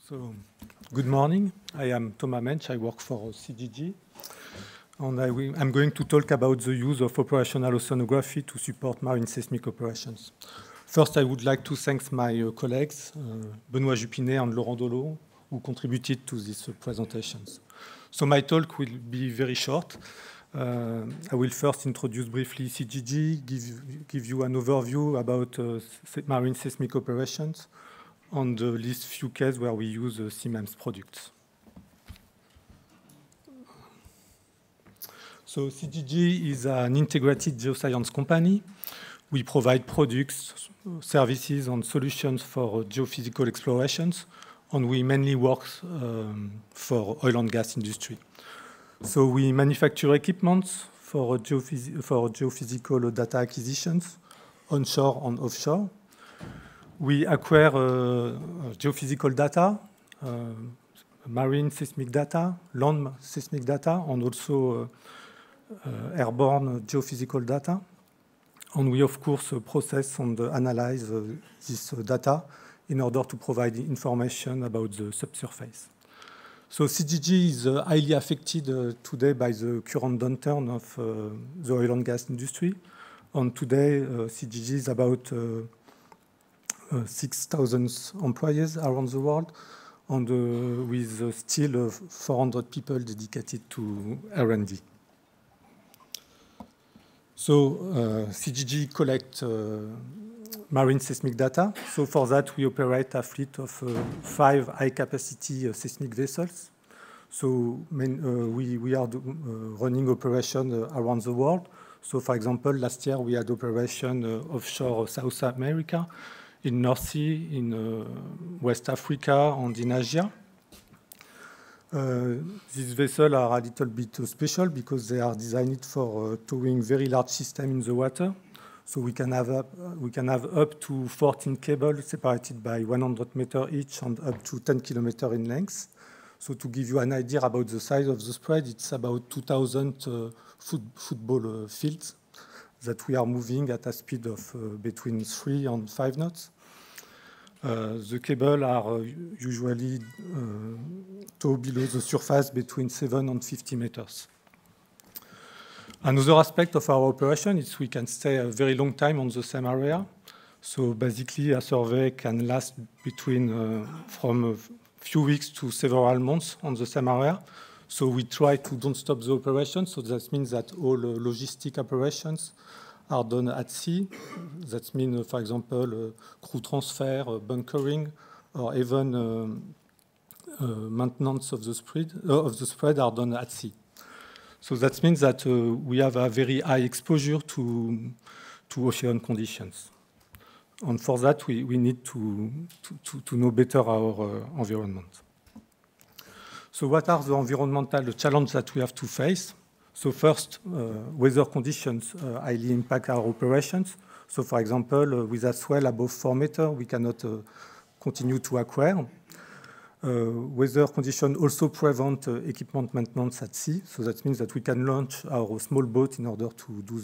So, good morning. I am Thomas Mensch. I work for CGG. And I'm going to talk about the use of operational oceanography to support marine seismic operations. First, I would like to thank my colleagues, Benoît Jupinet and Laurent Dolot, who contributed to these presentations. So my talk will be very short. I will first introduce briefly CGG, give you an overview about marine seismic operations, and list few cases where we use CMEMS products. So CGG is an integrated geoscience company. We provide products, services, and solutions for geophysical explorations, and we mainly work for oil and gas industry. So we manufacture equipment for geophysical data acquisitions, onshore and offshore. We acquire geophysical data, marine seismic data, land seismic data, and also airborne geophysical data. And we, of course, process and analyze this data in order to provide information about the subsurface. So CGG is highly affected today by the current downturn of the oil and gas industry. And today, CGG is about 6,000 employees around the world, and with still 400 people dedicated to R&D. So CGG collects marine seismic data. So for that, we operate a fleet of 5 high-capacity seismic vessels. So we are running operations around the world. So for example, last year we had operation offshore South America, in North Sea, in West Africa, and in Asia. These vessels are a little bit special because they are designed for towing very large systems in the water. So we can have up to 14 cables separated by 100 meters each and up to 10 kilometers in length. So to give you an idea about the size of the spread, it's about 2,000 football fields that we are moving at a speed of between 3 and 5 knots. The cables are usually towed below the surface between 7 and 50 meters. Another aspect of our operation is we can stay a very long time on the same area. So basically, a survey can last between from a few weeks to several months on the same area. So we try to don't stop the operation. So that means that all logistic operations are done at sea. That means, for example, crew transfer, bunkering, or even maintenance of the spread are done at sea. So that means that we have a very high exposure to ocean conditions. And for that, we need to know better our environment. So what are the environmental challenges that we have to face? So first, weather conditions highly impact our operations. So for example, with a swell above 4 meters, we cannot continue to acquire. Weather conditions also prevent equipment maintenance at sea. So that means that we can launch our small boat in order to do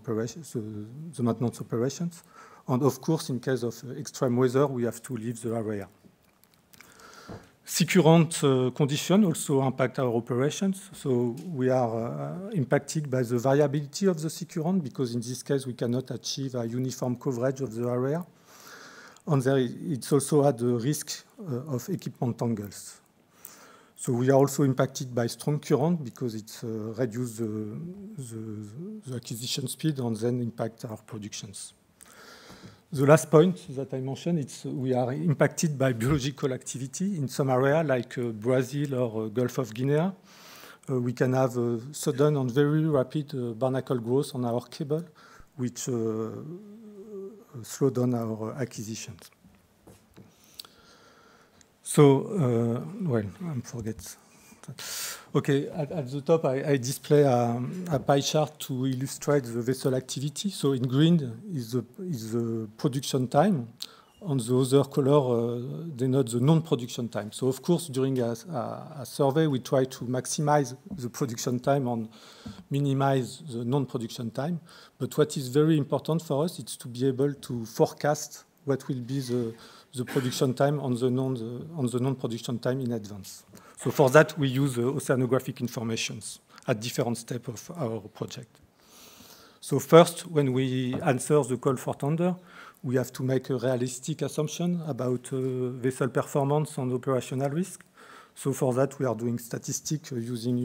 the maintenance operations. And of course, in case of extreme weather, we have to leave the area. Sea current conditions also impact our operations. So we are impacted by the variability of the sea current because in this case, we cannot achieve a uniform coverage of the area. And there it's also at the risk of equipment tangles. So we are also impacted by strong current because it reduces the acquisition speed and then impact our productions. The last point that I mentioned, we are impacted by biological activity in some areas like Brazil or Gulf of Guinea. We can have sudden and very rapid barnacle growth on our cable, which slow down our acquisitions. So, I forget that. Okay, at the top, I display a pie chart to illustrate the vessel activity. So in green is the production time. On the other color denote the non-production time. So of course, during a survey, we try to maximize the production time and minimize the non-production time. But what is very important for us is to be able to forecast what will be the production time on the non-production time in advance. So for that, we use oceanographic informations at different steps of our project. So first, when we answer the call for tender, we have to make a realistic assumption about vessel performance and operational risk. So for that, we are doing statistics using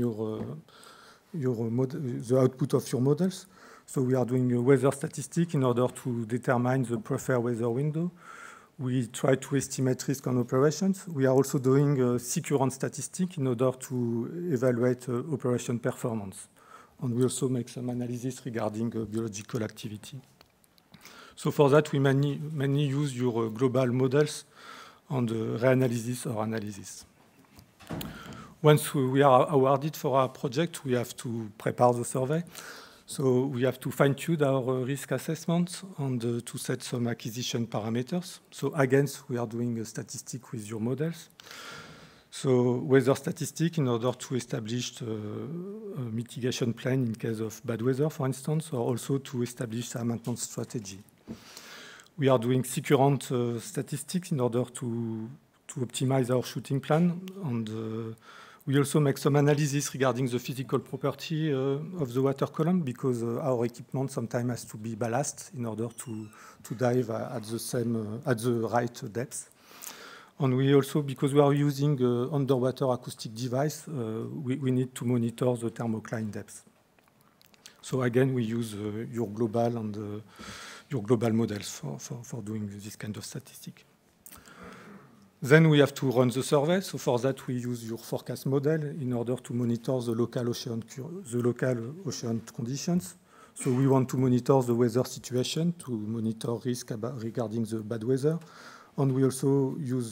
the output of your models. So we are doing a weather statistic in order to determine the preferred weather window. We try to estimate risk on operations. We are also doing a securance statistic in order to evaluate operation performance. And we also make some analysis regarding biological activity. So for that, we mainly use your global models on the reanalysis or analysis. Once we are awarded for our project, we have to prepare the survey. So we have to fine-tune our risk assessment and to set some acquisition parameters. So again, we are doing a statistic with your models. So weather statistic in order to establish a mitigation plan in case of bad weather, for instance, or also to establish a maintenance strategy. We are doing securant statistics in order to optimize our shooting plan. And we also make some analysis regarding the physical property of the water column because our equipment sometimes has to be ballast in order to dive at the right depth. And we also, because we are using underwater acoustic device, we need to monitor the thermocline depth. So again, we use your global and your global models for doing this kind of statistic. Then we have to run the survey. So for that, we use your forecast model in order to monitor the local ocean conditions. So we want to monitor the weather situation, to monitor risk regarding the bad weather. And we also use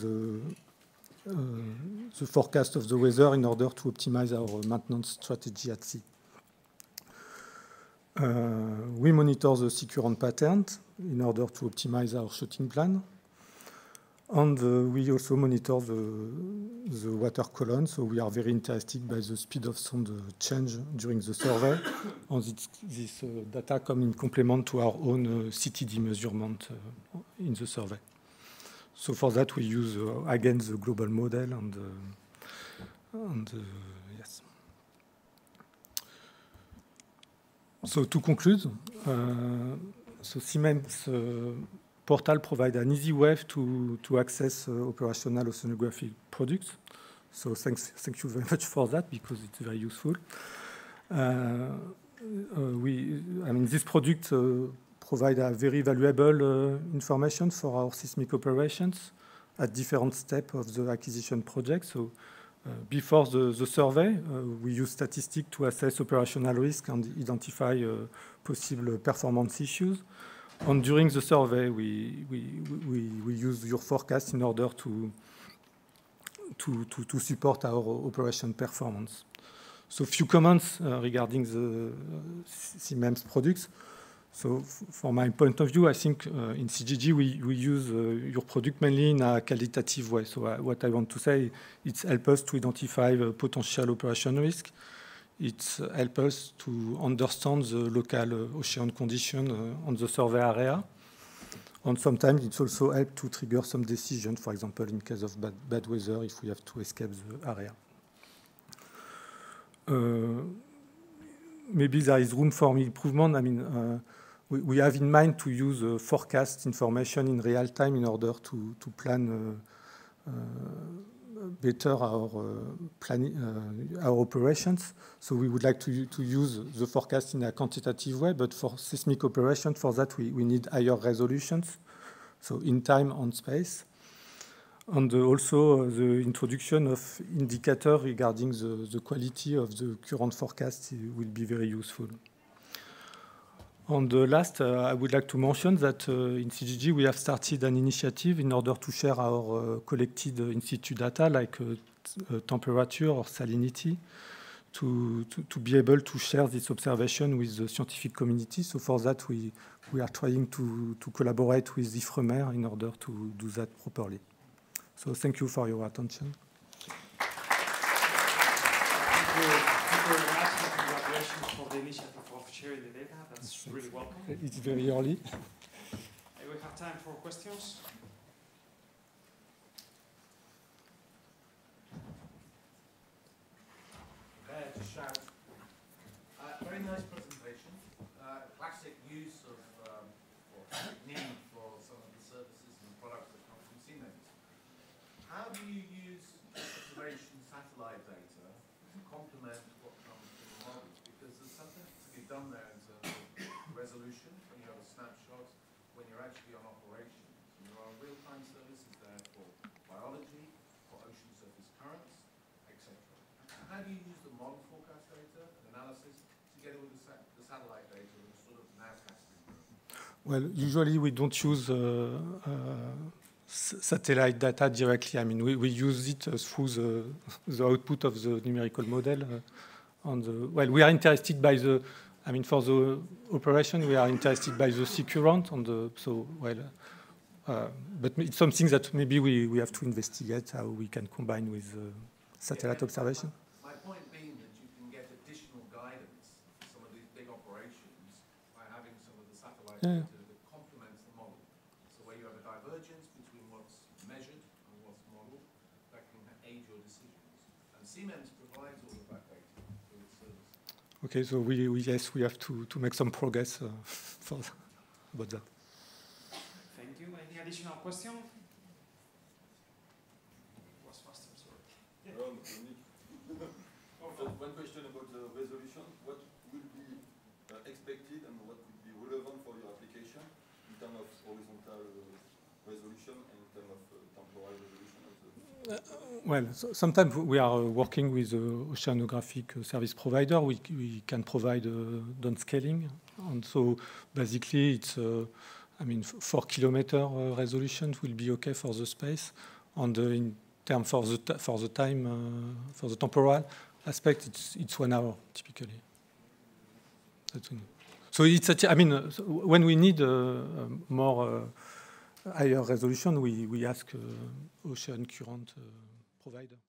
the forecast of the weather in order to optimize our maintenance strategy at sea. We monitor the securant pattern in order to optimize our shooting plan. And we also monitor the water column. So we are very interested by the speed of sound change during the survey. And this data come in complement to our own CTD measurement in the survey. So for that, we use, again, the global model and yes. So to conclude, so Siemens portal provides an easy way to access operational oceanography products. So thank you very much for that because it's very useful. This product provide a very valuable information for our seismic operations at different steps of the acquisition project. So before the survey, we use statistics to assess operational risk and identify possible performance issues. And during the survey, we use your forecast in order to support our operation performance. So few comments regarding the Siemens products. So from my point of view, I think in CGG, we use your product mainly in a qualitative way. So what I want to say, it helps us to identify potential operation risk. It helps us to understand the local ocean condition on the survey area. And sometimes it also helps to trigger some decisions, for example, in case of bad weather, if we have to escape the area. Maybe there is room for improvement. I mean, we have in mind to use forecast information in real time in order to plan better our operations. So we would like to use the forecast in a quantitative way, but for seismic operations, for that we need higher resolutions, so in time and space. And also the introduction of indicators regarding the quality of the current forecast will be very useful. And last, I would like to mention that in CGG, we have started an initiative in order to share our collected in situ data like temperature or salinity to be able to share this observation with the scientific community. So for that, we are trying to collaborate with IFREMER in order to do that properly. So thank you for your attention. Thank you very much. Congratulations for the initiative of sharing the data. That's really welcome. It's very early. We have time for questions. To shout. Very nice presentation. Classic use of or need for some of the services and products that come from Siemens. How do you use observation satellite data to complement what comes from the models? Because there's something to be done there in terms of resolution when you have a snapshot, when you're actually on operations. And there are real-time services there for biology, for ocean surface currents, etc. How do you use the model forecast data and analysis together with the satellite data and sort of nowcasting? Well, usually we don't use satellite data directly. I mean, we use it through the output of the numerical model. Well, we are interested by for the operation, we are interested by the sea current but it's something that maybe we have to investigate how we can combine with satellite observation. My point being that you can get additional guidance for some of these big operations by having some of the satellite data that complements the model. So where you have a divergence between what's measured and what's modeled, that can aid your decisions. And Siemens provides all of that data through its service. Okay, so yes, we have to make some progress about that. Thank you. Any additional question? Was faster, sorry. One question about the resolution. What will be expected and what would be relevant for your application in terms of horizontal resolution and in terms of temporal resolution? Well, sometimes we are working with oceanographic service provider. We can provide downscaling. And so basically it's 4 kilometer resolution will be okay for the space. And in terms for the time, for the temporal aspect, it's 1 hour typically. So it's when we need more higher resolution, we ask ocean current provider.